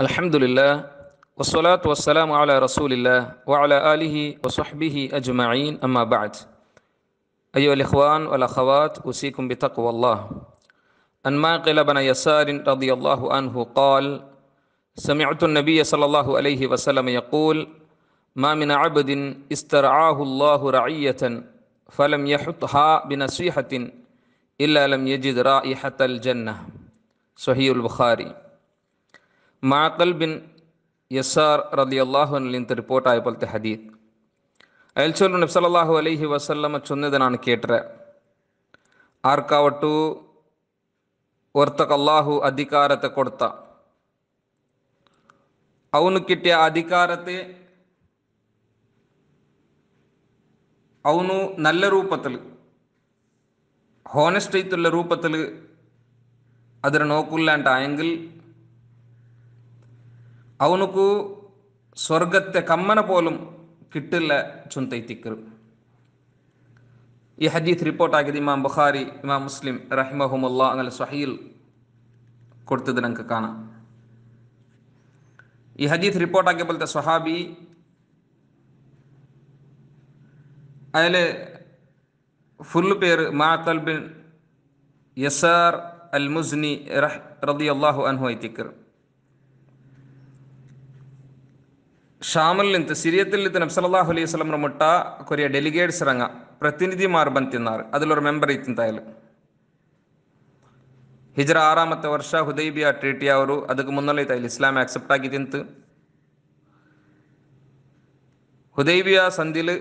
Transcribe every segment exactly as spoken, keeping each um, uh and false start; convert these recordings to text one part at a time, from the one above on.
Alhamdulillah, wassalatu wassalamu ala rasulillah wa ala alihi wa sahbihi ajma'in, amma ba'd. Ayyuhal ikhwan wal akhawat, usikum bi taqwallah. An Ma'qil ibn Yasar radiyallahu anhu qala sami'tu an-nabiy sallallahu alayhi wa sallam yaqul ma min 'abdin istar'ahu Allahu ra'iyatan falam yahutha bi nasihatin illa lam yajid ra'ihatal jannah. Sahih al-Bukhari. Maqil bin Yasar റളിയല്ലാഹു അൻഹു report ആയ പോലത്തെ ഹദീത്ത് അയാൾ ചൊല്ലു നബി സല്ലല്ലാഹു അലൈഹി വസല്ലം ചൊന്നത് ನಾನು ಕೇಟ್ರೆ ಆರ್ಕಾವಟ್ಟು ಒರ್ತಕಲ್ಲಾಹು ಅಧಿಕಾರತೆ ಕೊಡ್ತ ಅವನು കിട്ടിയ അധികാരത്തെ അവನು നല്ല രൂപത്തിൽ ഹോണസ്റ്റ് ആയിട്ടുള്ള രൂപത്തിൽ അതിനെ നോക്കില്ലാണ്ടായെങ്കിൽ ಅವನಿಗೂ ಸ್ವರ್ಗത്തെ ಕಮ್ಮನ പോലും കിട്ടില്ല ചുന്തൈത്തിക്കರು. ഈ ഹദീത്ത് റിപ്പോർട്ട് ആക്കിയത് ഇമാം ബുഖാരി, ഇമാം മുസ്ലിം റഹിമഹുമുല്ലാ അങ്ങനെ സ്വഹീൽ കൊടുത്തത് നമുക്ക് കാണാം. ഈ ഹദീത്ത് റിപ്പോർട്ട് ആക്കിയ പോലത്തെ സ്വഹാബി അയാളെ ഫുൾ പേര് മാഖൽ ബിൻ യസാർ അൽ മുസ്നി റളിയല്ലാഹു അൻഹു ആയിത്തിക്കർ. ഷാമിൽ നിന്ന് സിറിയത്തിൽ നിന്ന് നബി സല്ലല്ലാഹു അലൈഹി വസല്ലം മുട്ട കൊറിയ ಡೆಲಿಗೇಟ್ಸ್ ರಂಗ ಪ್ರತಿನಿಧಿಮಾರ್ ಬಂತಿದ್ದಾರೆ. അതിലൊരു ಮೆಂಬರ್ ಇತ್ತಿಂತಾಯಲು ಹಿಜ್ರ ಆರಾಮത്തെ ವರ್ಷ ಹುದೈಬಿಯಾ ಟ್ರೀಟಿ ಅವರು ಅದಕ್ಕೆ ಮುನ್ನಲ್ಲೈತೆ ಇಲ್ಲಿ ಇಸ್ಲಾಂ ಆಕ್ಸೆಪ್ಟ್ ಆಗಿದ್ದಂತು. ಹುದೈಬಿಯಾ ಸಂಧಿಲ್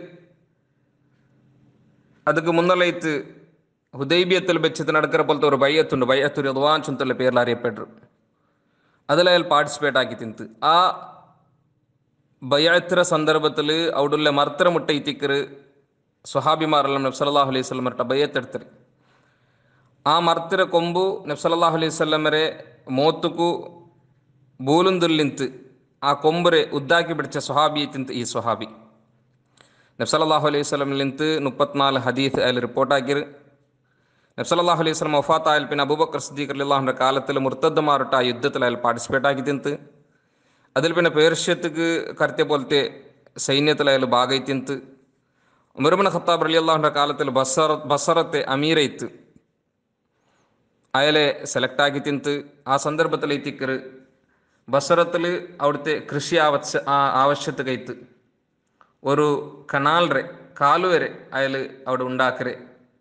ಅದಕ್ಕೆ മുന്നല്ലൈത്ത് ഹുദൈബിയത്തിൽ വെച്ചിട്ട് നടക്കുന്ന പോലത്തെ ഒരു ബയ്യത്തുണ്ട്. ബയ്യത്തു റിദ്വാൻ ചുന്തുള്ള പേരിൽ അറിയപ്പെട്ടു. അതിലയാൾ പാർട്ടിസിപ്പേറ്റ് ആക്കി തിന്ത്. ആ ബയ്യത്തിര സന്ദർഭത്തിൽ അവിടുള്ള മർത്തര മുട്ടയിത്തിക്കറ് സ്വഹാബിമാരെല്ലാം നബി സല്ലല്ലാഹു അലൈഹി വസല്ലമരുടെ ബയ്യത്തെടുത്തത്. ആ മർത്തര കൊമ്പു നബി സല്ലല്ലാഹു അലൈഹി വസല്ലമരെ മോത്തുക്കു ബൂലുന്തുല്ലിന്ത് ആ കൊമ്പരെ ഉദ്ദാക്കി പിടിച്ച സ്വഹാബി തിന്ത് ഈ സ്വഹാബി നബി സല്ലല്ലാഹു അലൈഹി വസല്ലമിലിന്ത് മുപ്പത്തിനാല് ഹദീത്ത് അതിൽ റിപ്പോർട്ടാക്കിയത്. നബി സല്ലല്ലാഹു അലൈഹി വസല്ലം വഫാത്തായാൽ പിന്നെ അബൂബക്കർ സിദ്ദീഖ് റളിയല്ലാഹുവിന്റെ കാലത്തിൽ മുർത്തദ്മാരുടെ ആ യുദ്ധത്തിൽ അയാൾ പാർട്ടിസിപ്പേറ്റ് ആക്കി തിന്ത്. അതിൽ പിന്നെ പേർഷ്യത്തിക്ക് കരത്തെ പോലത്തെ സൈന്യത്തിൽ അയാൾ ഭാഗയിത്തിന്ത്. ഉമർ ഇബ്നു ഖത്താബ് റളിയല്ലാഹുവിന്റെ കാലത്തിൽ ബസറ ബസറത്തെ അമീരയിത്ത് അയാളെ സെലക്ട് ആക്കി തിന്ത്. ആ സന്ദർഭത്തിൽ എത്തിക്കറ് ബസറത്തിൽ അവിടുത്തെ കൃഷി ആവശ്യ ആവശ്യത്ത് കയത്ത് ഒരു കനാൽറെ കാലുവരെ അയാൾ അവിടെ ഉണ്ടാക്കരെ.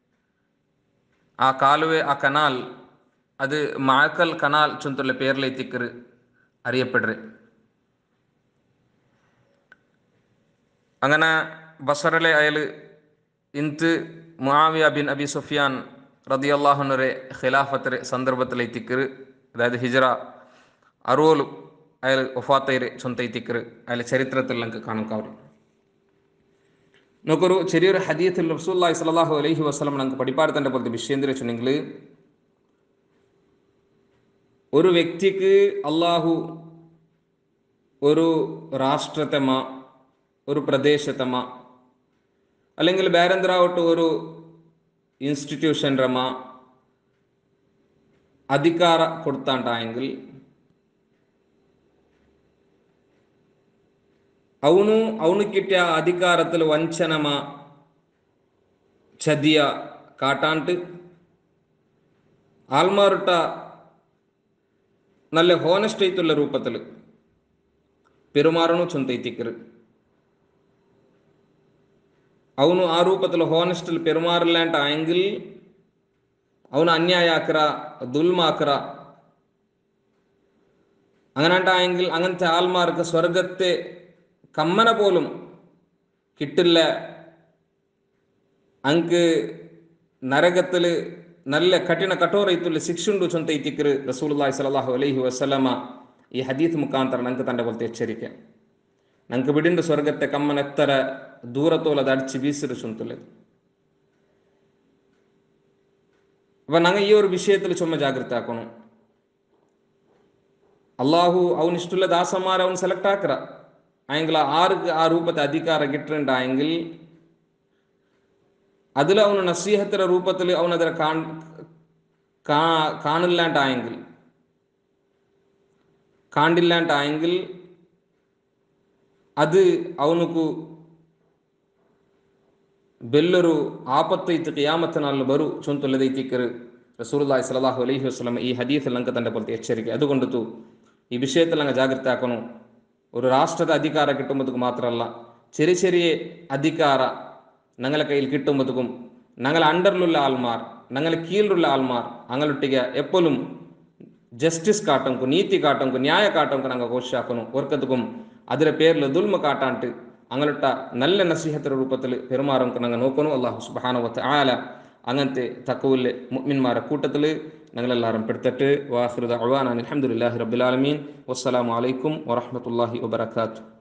ആ കാലുവെ ആ കനാൽ അത് മാക്കൽ കനാൽ ചുന്തുള്ള പേരിലെത്തിക്കറ് അറിയപ്പെടുറെ. അങ്ങനെ ബസറിലെ അയാൾ ഇന്ത് മുആവിയ ബിൻ അബി സുഫിയാൻ റളിയല്ലാഹു അൻഹുരെ ഖിലാഫത്തിലെ സന്ദർഭത്തിലെത്തിക്കറ്. അതായത് ഹിജ്റ അറുപത് അയാൾ വഫാത്തയിലെ ചൊന്തൈത്തിക്കറ് അയാൾ ചരിത്രത്തിൽ നമുക്ക് കാണാൻ. നമുക്കൊരു ചെറിയൊരു ഹദീത്തിൽ റസൂലുള്ളാഹി സ്വല്ലല്ലാഹു അലൈഹി വസല്ലം നമുക്ക് പഠിപ്പാടത്തേണ്ട പോലത്തെ വിഷയം എന്താ വെച്ചിട്ടുണ്ടെങ്കിൽ, ഒരു വ്യക്തിക്ക് അള്ളാഹു ഒരു രാഷ്ട്രത്തെമ ഒരു പ്രദേശത്തെമ അല്ലെങ്കിൽ ಬೇರೆಂದ್ರಾವಟ್ಟು ഒരു ഇൻസ്റ്റിറ്റ്യൂഷൻ രമ അധികാര കൊടുത്താണ്ടായെങ്കിൽ ಅವನು ಅವನು കിട്ടിയ അധികാരത്തിൽ വഞ്ചനമ ചതിയ കാട്ടാണ്ട് ആൽമാറുട്ട നല്ല ഹോണസ്റ്റ് ആയിട്ടുള്ള രൂപത്തിൽ പെരുമാറണു ചൊന്തൈത്തിക്കറ്. ಅವನು ಆ ರೂಪത്തിൽ ഹോണസ്റ്റിൽ പെരുമാറില്ലാണ്ടായെങ്കിൽ ಅವನು അന്യായ ആക്കറ ദുൽമ ആക്കറ. അങ്ങനെ ഉണ്ടായെങ്കിൽ അങ്ങനത്തെ ആൾമാർക്ക് സ്വർഗത്തെ കമ്മന പോലും കിട്ടില്ല. അങ്ക് നരകത്തിൽ നല്ല കഠിന കഠോരയിത്തുള്ള ശിക്ഷ ഉണ്ട് ചൊന്തൈത്തിക്കറ്. റസൂലുള്ളാഹി സ്വല്ലല്ലാഹു അലൈഹി വസല്ലമ ഈ ഹദീത്ത് മുഖാന്തരം ഞങ്ങൾക്ക് തൻ്റെ പോലത്തെ എച്ചരിക്കാം. ഞങ്ങൾക്ക് വിടിൻ്റെ സ്വർഗത്തെ കമ്മൻ എത്ര ദൂരത്തോലത് അടിച്ച് വീസിട്ട് ചുന്തല്ലത്. അപ്പൊ ഞങ്ങൾ ഈ ഒരു വിഷയത്തിൽ ചുമ ജാഗ്രത ആക്കണം. അള്ളാഹു അവന് ഇഷ്ടമുള്ള ദാസന്മാരെ അവൻ സെലക്ട് ആക്കറ ആയെങ്കിൽ ആർക്ക് ആ രൂപത്തെ അധികാരം കിട്ടുന്നുണ്ടായെങ്കിൽ അതിൽ അവന് നസീഹത്തിന്റെ രൂപത്തിൽ അവനതിനെ കാണില്ലാണ്ടായെങ്കിൽ കാണ്ടില്ലാണ്ടായെങ്കിൽ അത് അവനക്ക് ಬೆಲ್ಲರು ಆಪತ್ತೈತು ಕಿಯಾಮತ್ ನಾಳು ಬರು ಚೊಂತುಲ್ಲದೈತಿಕ್ಕರು റസൂലുള്ളാഹി സ്വല്ലല്ലാഹു അലൈഹി വസല്ലം ഈ ഹദീസിൽ നമുക്ക് തൻ്റെ പോലത്തെ എച്ചരിക്കുക. അതുകൊണ്ടു ഈ വിഷയത്തിൽ അങ്ങ് ജാഗ്രത ആക്കണം. ഒരു രാഷ്ട്ರದ അധികാര കിട്ടുമ്പോഴത്തേക്ക് മാത്രമല്ല, ചെറിയ ചെറിയ അധികാര ഞങ്ങളെ കയ്യിൽ കിട്ടുമ്പോഴത്തേക്കും ഞങ്ങളെ അണ്ടറിലുള്ള ആൾമാർ, ഞങ്ങളെ കീഴിലുള്ള ആൾമാർ അങ്ങനൊട്ടിಗೆ എപ്പോഴും ജസ്റ്റിസ് കാട്ടಂಕು, നീതി കാട്ടಂಕು, ന്യായ കാട്ടಂಕು ഞങ്ങൾ കോശിയാക്കണം. ഓർക്കത്തുക്കും അതിലെ പേരിൽ ദുൽമ കാട്ടാണ്ട് അങ്ങനൊട്ട നല്ല നസീഹത്തിന്റെ രൂപത്തിൽ പെരുമാറും ഞങ്ങൾ നോക്കണം. അല്ലാഹു സുബ്ഹാനഹു വ തആല അങ്ങനത്തെ തഖ്വയിലെ മുഅ്മിൻമാരുടെ കൂട്ടത്തിൽ ഞങ്ങളെല്ലാവരും പെടുത്തട്ടെ. വാഖിറു ദഅ്വാനാ അൽഹംദുലില്ലാഹി റബ്ബിൽ ആലമീൻ. വസ്സലാമു അലൈക്കും വറഹ്മത്തുള്ളാഹി വബറകാതുഹു.